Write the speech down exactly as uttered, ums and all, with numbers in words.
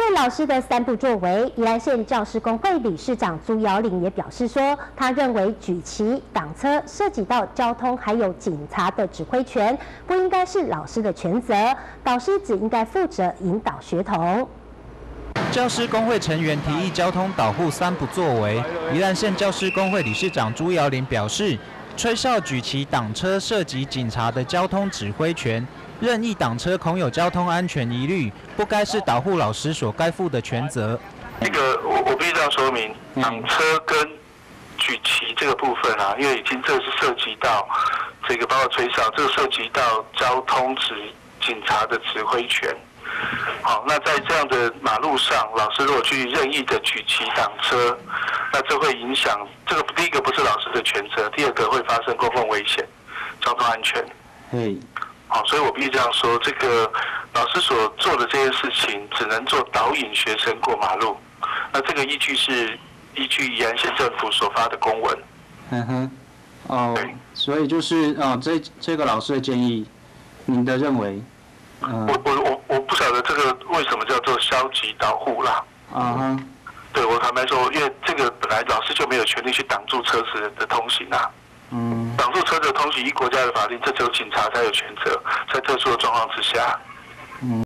对老师的三不作为，宜兰县教师工会理事长朱瑶玲也表示说，他认为举旗、挡车涉及到交通还有警察的指挥权，不应该是老师的全责，导师只应该负责引导学童。 教师工会成员提议交通导护三不作为，宜兰县教师工会理事长朱瑶玲表示，吹哨举旗挡车涉及警察的交通指挥权，任意挡车恐有交通安全疑虑，不该是导护老师所该负的全责。 这个我我必须这样说明，挡车跟举旗这个部分啊，因为已经这是涉及到这个包括吹哨，这个涉及到交通指警察的指挥权。 好，那在这样的马路上，老师如果去任意的举旗挡车，那这会影响这个第一个不是老师的全责，第二个会发生公共危险、交通安全。 嘿， 好，所以我必须这样说，这个老师所做的这件事情，只能做导引学生过马路。那这个依据是依据宜兰县政府所发的公文。 嗯哼，哦，所以就是哦，这这个老师的建议，您的认为？ 嗯、我我我我不晓得这个为什么叫做消极导护啦。 啊哈， 对我坦白说，因为这个本来老师就没有权利去挡住车子的通行啊。嗯。挡住车子的通行，依国家的法令，这只有警察才有权责，在特殊的状况之下。嗯。